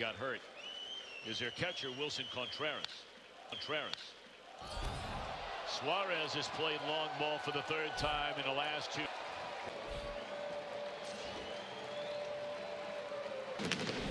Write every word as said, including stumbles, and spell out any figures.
got hurt is their catcher, Wilson Contreras. Contreras. Suarez has played long ball for the third time in the last two.